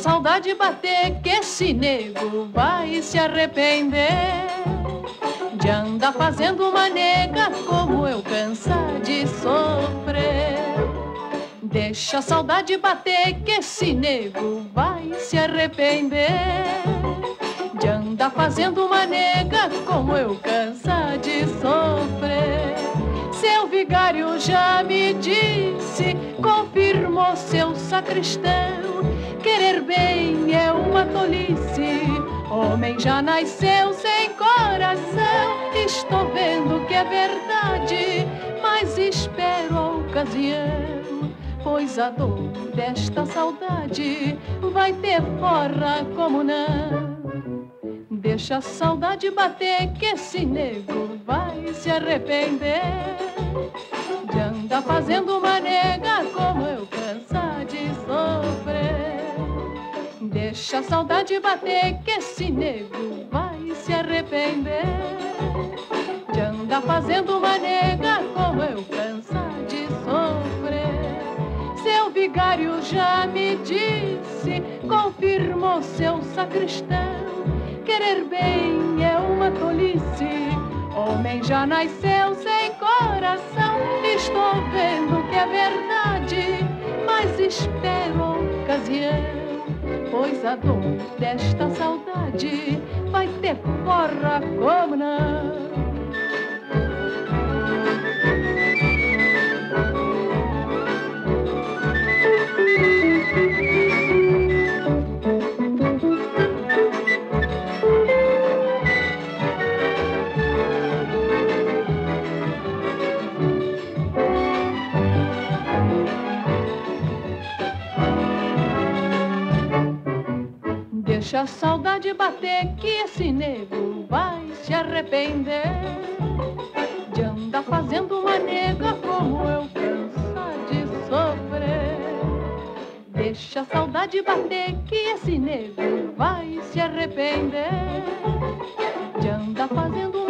saudade bater que esse nego vai se arrepender de andar fazendo uma nega como eu, cansar de sofrer. Deixa a saudade bater que esse nego vai se arrepender de andar fazendo uma nega como eu, cansar de sofrer. Seu vigário já me disse, confirmou seu sacristão, querer bem é uma tolice, homem já nasceu sem coração. Estou vendo que é verdade, mas espero a ocasião, pois a dor desta saudade vai ter forra como não. Deixa a saudade bater que esse nego vai se arrepender de andar fazendo uma nega como eu, cansar de sofrer. Deixa a saudade bater que esse nego vai se arrepender de andar fazendo uma nega como eu, cansar de sofrer. Seu vigário já me disse, confirmou seu sacristão, querer bem é uma tolice, homem já nasceu sem coração. Estou vendo que é verdade, mas espero a ocasião, pois a dor desta saudade vai ter porra como não. Deixa a saudade bater que esse nego vai se arrepender de andar fazendo uma nega como eu, cansar de sofrer. Deixa a saudade bater que esse nego vai se arrepender de andar fazendo